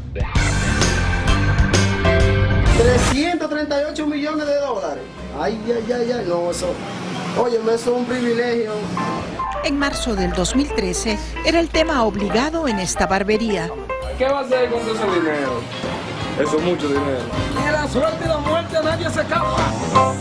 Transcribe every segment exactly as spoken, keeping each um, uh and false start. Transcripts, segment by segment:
trescientos treinta y ocho millones de dólares. Ay, ay, ay, ay, no, eso, oye, eso es un privilegio. En marzo del dos mil trece era el tema obligado en esta barbería. ¿Qué va a hacer con todo ese dinero? Eso es mucho dinero. Y la suerte y la muerte nadie se escapa.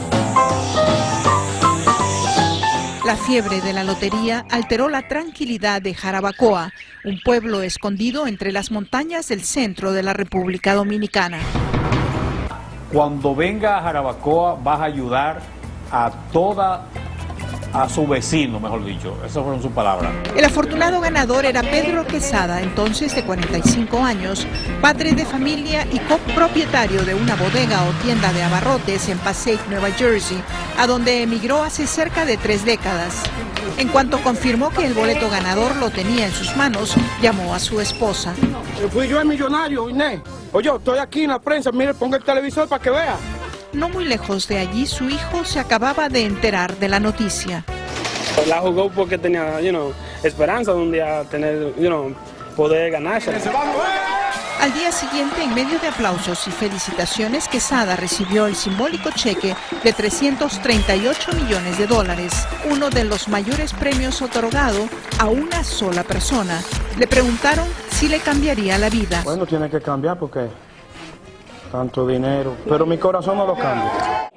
La fiebre de la lotería alteró la tranquilidad de Jarabacoa, un pueblo escondido entre las montañas del centro de la República Dominicana. Cuando venga a Jarabacoa vas a ayudar a toda, a su vecino, mejor dicho. Esas fueron sus palabras. El afortunado ganador era Pedro Quesada, entonces de cuarenta y cinco años, padre de familia y copropietario de una bodega o tienda de abarrotes en Passaic, Nueva Jersey, a donde emigró hace cerca de tres décadas. En cuanto confirmó que el boleto ganador lo tenía en sus manos, llamó a su esposa. Fui yo el millonario, Inés. Oye, estoy aquí en la prensa, mire, ponga el televisor para que vea. No muy lejos de allí, su hijo se acababa de enterar de la noticia. La jugó porque tenía, you know, esperanza de un día tener, you know, poder ganarse. Al día siguiente, en medio de aplausos y felicitaciones, Quesada recibió el simbólico cheque de trescientos treinta y ocho millones de dólares, uno de los mayores premios otorgado a una sola persona. Le preguntaron si le cambiaría la vida. Bueno, tiene que cambiar porque tanto dinero, pero mi corazón no lo cambia.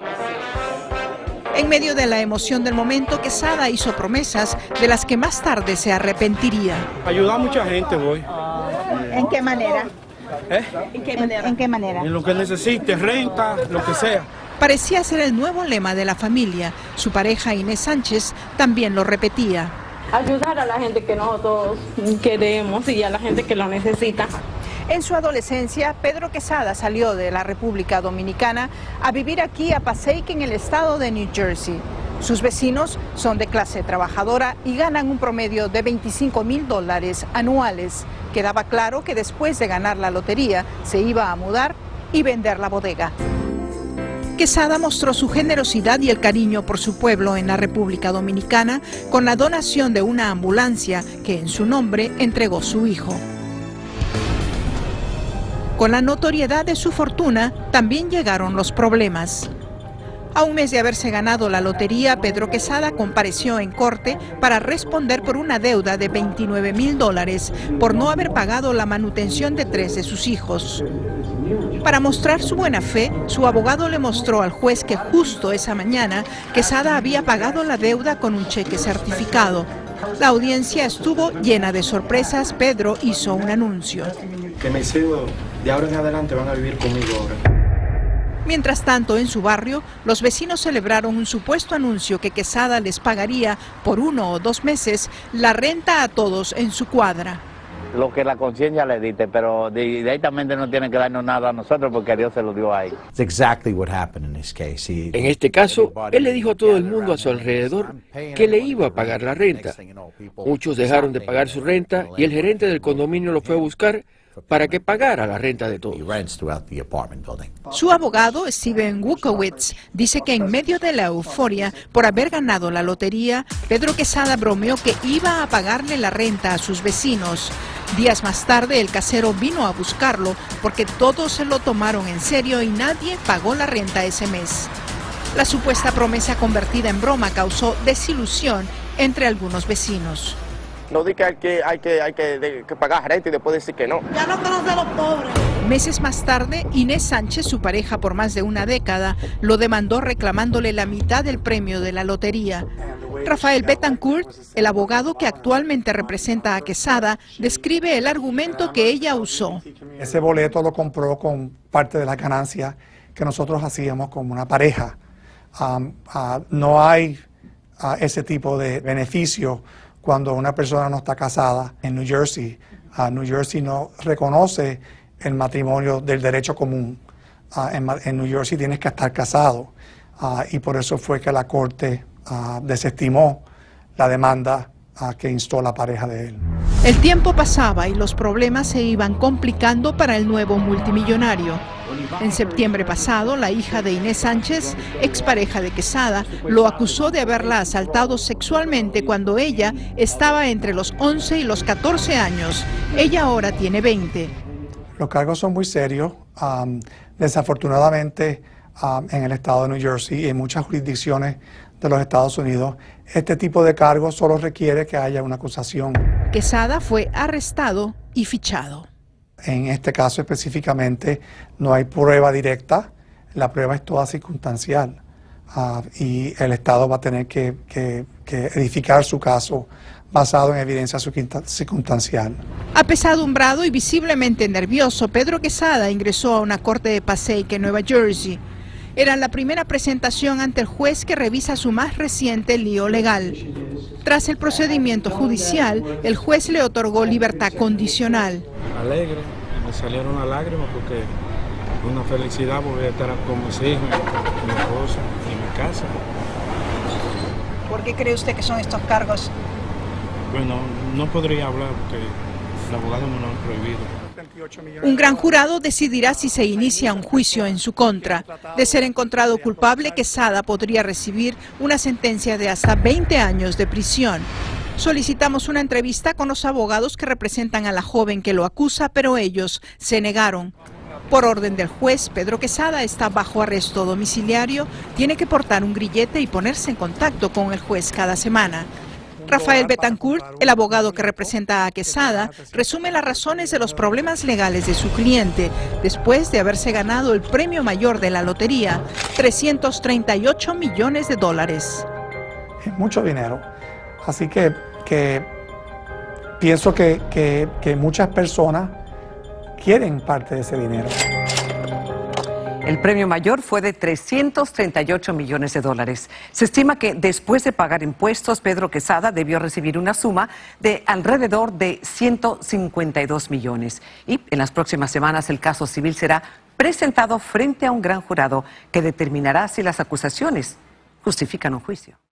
En medio de la emoción del momento, Quesada hizo promesas de las que más tarde se arrepentiría. Ayudar a mucha gente, voy. ¿En qué manera? ¿Eh? ¿En qué manera? ¿En qué manera? En lo que necesite, renta, lo que sea. Parecía ser el nuevo lema de la familia. Su pareja Inés Sánchez también lo repetía. Ayudar a la gente que nosotros queremos y a la gente que lo necesita. En su adolescencia, Pedro Quesada salió de la República Dominicana a vivir aquí a Passaic, en el estado de New Jersey. Sus vecinos son de clase trabajadora y ganan un promedio de veinticinco mil dólares anuales. Quedaba claro que después de ganar la lotería se iba a mudar y vender la bodega. Quesada mostró su generosidad y el cariño por su pueblo en la República Dominicana con la donación de una ambulancia que en su nombre entregó su hijo. Con la notoriedad de su fortuna, también llegaron los problemas. A un mes de haberse ganado la lotería, Pedro Quesada compareció en corte para responder por una deuda de veintinueve mil dólares por no haber pagado la manutención de tres de sus hijos. Para mostrar su buena fe, su abogado le mostró al juez que justo esa mañana Quesada había pagado la deuda con un cheque certificado. La audiencia estuvo llena de sorpresas. Pedro hizo un anuncio. Que mis hijos de ahora en adelante van a vivir conmigo ahora. Mientras tanto, en su barrio, los vecinos celebraron un supuesto anuncio que Quesada les pagaría por uno o dos meses la renta a todos en su cuadra. Lo que la conciencia le diste, pero directamente no tiene que darnos nada a nosotros porque Dios se lo dio ahí. En este caso, él le dijo a todo el mundo a su alrededor que le iba a pagar la renta. Muchos dejaron de pagar su renta y el gerente del condominio lo fue a buscar para que pagara la renta de todos. Su abogado, Steven Wukowitz, dice que en medio de la euforia por haber ganado la lotería, Pedro Quesada bromeó que iba a pagarle la renta a sus vecinos. Días más tarde, el casero vino a buscarlo porque todos se lo tomaron en serio y nadie pagó la renta ese mes. La supuesta promesa convertida en broma causó desilusión entre algunos vecinos. No di que hay que, hay que, hay que, de, que pagar renta y después decir que no. Ya no conoce a los pobres. Meses más tarde, Inés Sánchez, su pareja por más de una década, lo demandó reclamándole la mitad del premio de la lotería. Rafael Betancourt, el abogado que actualmente representa a Quesada, describe el argumento que ella usó. Ese boleto lo compró con parte de la ganancia que nosotros hacíamos como una pareja. Um, uh, no hay uh, ese tipo de beneficio cuando una persona no está casada en New Jersey. Uh, New Jersey no reconoce el matrimonio del derecho común. Uh, en, en New Jersey tienes que estar casado uh, y por eso fue que la corte uh, desestimó la demanda uh, que instó la pareja de él. El tiempo pasaba y los problemas se iban complicando para el nuevo multimillonario. En septiembre pasado, la hija de Inés Sánchez, expareja de Quesada, lo acusó de haberla asaltado sexualmente cuando ella estaba entre los once y los catorce años. Ella ahora tiene veinte. Los cargos son muy serios. Um, desafortunadamente, um, en el estado de New Jersey y en muchas jurisdicciones de los Estados Unidos, este tipo de cargos solo requiere que haya una acusación. Quesada fue arrestado y fichado. En este caso específicamente no hay prueba directa, la prueba es toda circunstancial. Uh, y el Estado va a tener que, que, que edificar su caso basado en evidencia circunstancial. Apesadumbrado y visiblemente nervioso, Pedro Quesada ingresó a una corte de Passaic, en Nueva Jersey. Era la primera presentación ante el juez que revisa su más reciente lío legal. Tras el procedimiento judicial, el juez le otorgó libertad condicional. Alegre, me salieron las lágrimas porque una felicidad volver a estar con mis hijos, mi esposa y mi casa. ¿Por qué cree usted que son estos cargos? Bueno, no podría hablar porque el abogado me lo ha prohibido. Un gran jurado decidirá si se inicia un juicio en su contra. De ser encontrado culpable, Quesada podría recibir una sentencia de hasta veinte años de prisión. Solicitamos una entrevista con los abogados que representan a la joven que lo acusa, pero ellos se negaron. Por orden del juez, Pedro Quesada está bajo arresto domiciliario, tiene que portar un grillete y ponerse en contacto con el juez cada semana. Rafael Betancourt, el abogado que representa a Quesada, resume las razones de los problemas legales de su cliente después de haberse ganado el premio mayor de la lotería, trescientos treinta y ocho millones de dólares. Es mucho dinero, así que, que pienso que, que, que muchas personas quieren parte de ese dinero. El premio mayor fue de trescientos treinta y ocho millones de dólares. Se estima que después de pagar impuestos, Pedro Quesada debió recibir una suma de alrededor de ciento cincuenta y dos millones. Y en las próximas semanas el caso civil será presentado frente a un gran jurado que determinará si las acusaciones justifican un juicio.